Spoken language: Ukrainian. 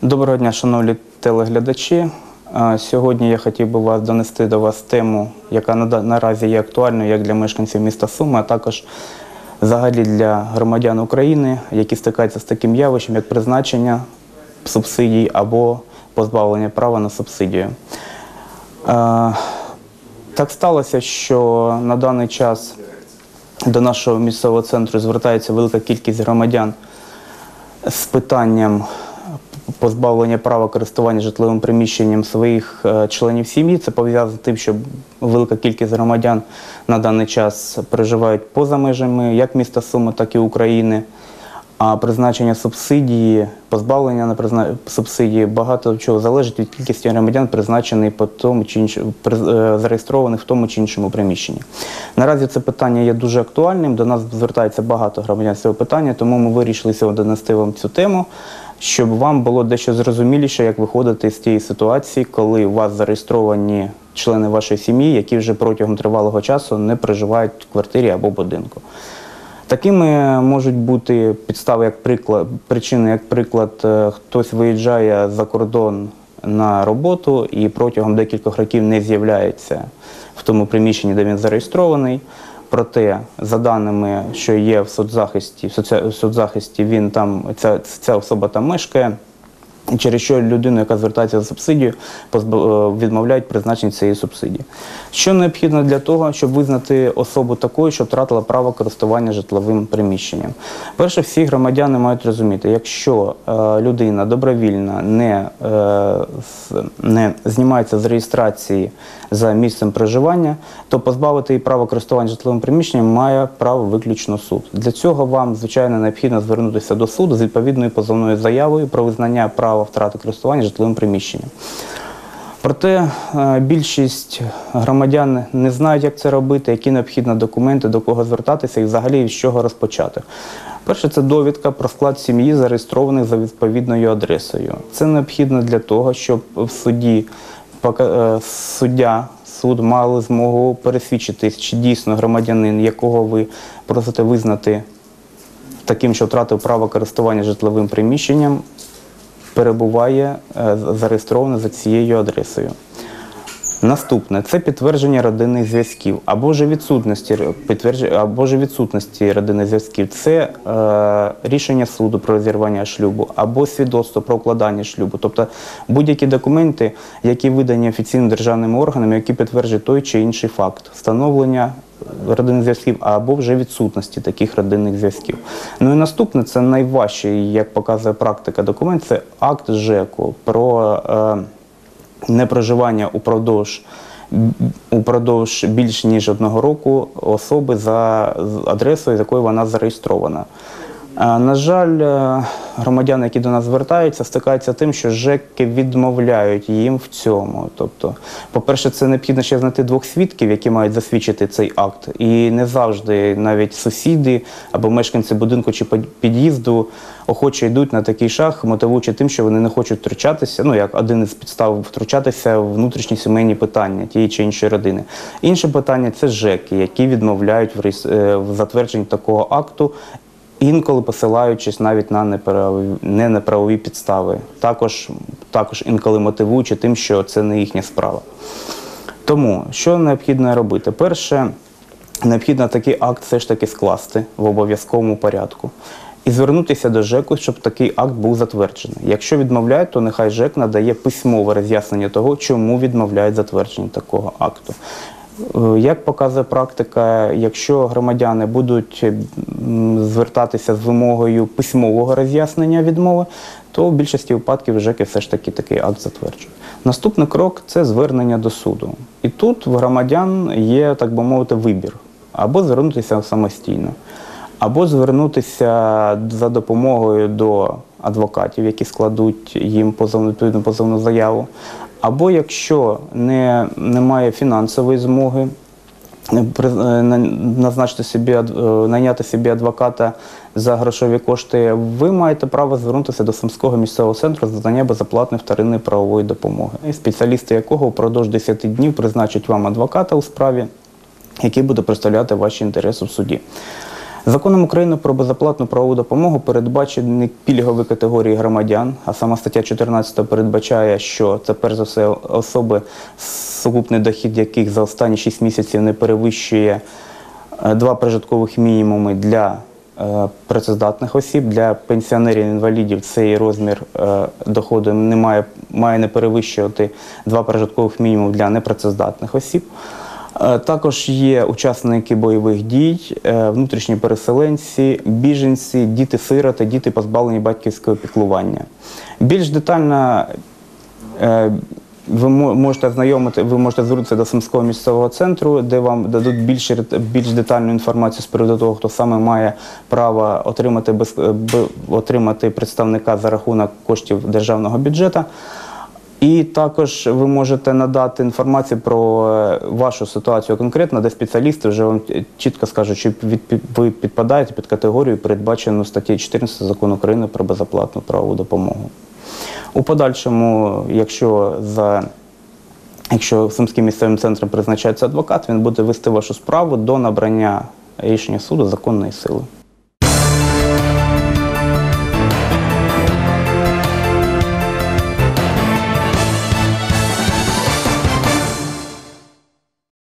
Доброго дня, шановні телеглядачі. Сьогодні я хотів би донести до вас тему, яка наразі є актуальною як для мешканців міста Суми, а також взагалі для громадян України, які стикаються з таким явищем, як призначення субсидій або позбавлення права на субсидію. Так сталося, що на даний час до нашого місцевого центру звертається велика кількість громадян з питанням позбавлення права користування житловим приміщенням своїх членів сім'ї. Це пов'язано з тим, що велика кількість громадян на даний час проживають поза межами як міста Суми, так і України. А призначення субсидії, позбавлення на субсидії багато чого залежить від кількості громадян, призначених по тому чи зареєстрованих в тому чи іншому приміщенні. Наразі це питання є дуже актуальним, до нас звертається багато громадян з цього питання, тому ми вирішили сьогодні донести вам цю тему, щоб вам було дещо зрозуміліше, як виходити з тієї ситуації, коли у вас зареєстровані члени вашої сім'ї, які вже протягом тривалого часу не проживають в квартирі або будинку. Такими можуть бути підстави, як приклад, причини, як приклад, хтось виїжджає за кордон на роботу і протягом декількох років не з'являється в тому приміщенні, де він зареєстрований. Проте, за даними, що є в соцзахисті, він там, ця особа там мешкає, через що людину, яка звертається за субсидію, відмовляють призначення цієї субсидії. Що необхідно для того, щоб визнати особу такою, що втратила право користування житловим приміщенням? Перше, всі громадяни мають розуміти, якщо людина добровільно не знімається з реєстрації за місцем проживання, то позбавити її права користування житловим приміщенням має право виключно суд. Для цього вам, звичайно, необхідно звернутися до суду з відповідною позовною заявою про визнання права втрати користування житловим приміщенням. Проте більшість громадян не знають, як це робити, які необхідні документи, до кого звертатися і взагалі з чого розпочати. Перше – це довідка про склад сім'ї, зареєстрованих за відповідною адресою. Це необхідно для того, щоб в суді суд мали змогу пересвідчитись, чи дійсно громадянин, якого ви просите визнати таким, що втратив право користування житловим приміщенням, перебуває зареєстровано за цією адресою. Наступне – це підтвердження родинних зв'язків або ж відсутності родинних зв'язків. Це рішення суду про розірвання шлюбу або свідоцтво про укладання шлюбу. Тобто будь-які документи, які видані офіційними державними органами, які підтверджують той чи інший факт встановлення родинних зв'язків або вже відсутності таких родинних зв'язків. Ну і наступне – це найважчий, як показує практика, документ – це акт ЖЕКу про непроживання упродовж більш ніж 1 року особи за адресою, з якою вона зареєстрована. На жаль, громадяни, які до нас звертаються, стикаються з тим, що ЖЕКи відмовляють їм в цьому. Тобто, по-перше, це необхідно ще знайти 2 свідків, які мають засвідчити цей акт. І не завжди навіть сусіди або мешканці будинку чи під'їзду охоче йдуть на такий шаг, мотивуючи тим, що вони не хочуть втручатися, ну, як один із підстав втручатися в внутрішні сімейні питання тієї чи іншої родини. Інше питання – це ЖЕКи, які відмовляють в затвердженні такого акту, інколи посилаючись навіть на неправові підстави. Також інколи мотивуючи тим, що це не їхня справа. Тому, що необхідно робити? Перше, необхідно такий акт все ж таки скласти в обов'язковому порядку. І звернутися до ЖЕКу, щоб такий акт був затверджений. Якщо відмовляють, то нехай ЖЕК надає письмове роз'яснення того, чому відмовляють затвердження такого акту. Як показує практика, якщо громадяни будуть звертатися з вимогою письмового роз'яснення відмови, то в більшості випадків ЖЕКи все ж таки такий акт затверджують. Наступний крок – це звернення до суду. І тут в громадян є, так би мовити, вибір. Або звернутися самостійно, або звернутися за допомогою до адвокатів, які складуть їм відповідну позовну заяву. Або якщо немає фінансової змоги найняти собі адвоката за грошові кошти, ви маєте право звернутися до Сумського місцевого центру з надання безоплатної вторинної правової допомоги, спеціалісти якого впродовж 10 днів призначать вам адвоката у справі, який буде представляти ваші інтереси в суді. Законом України про безоплатну правову допомогу передбачені пільгові категорії громадян, а сама стаття 14 передбачає, що це перш за все особи, сукупний дохід яких за останні 6 місяців не перевищує 2 прожиткових мінімуми для працездатних осіб, для пенсіонерів-інвалідів цей розмір доходу має не перевищувати 2 прожиткових мінімуми для непрацездатних осіб. Також є учасники бойових дій, внутрішні переселенці, біженці, діти-сироти, діти, позбавлені батьківського піклування. Більш детально ви можете звернутися до Сумського місцевого центру, де вам дадуть більш детальну інформацію з приводу того, хто саме має право отримати представника за рахунок коштів державного бюджету. І також ви можете надати інформацію про вашу ситуацію конкретно, де спеціалісти вже вам чітко скажуть, чи ви підпадаєте під категорію, передбачену статтею 14 Закону України про безоплатну правову допомогу. У подальшому, якщо Сумським місцевим центром призначається адвокат, він буде вести вашу справу до набрання рішення суду законної сили.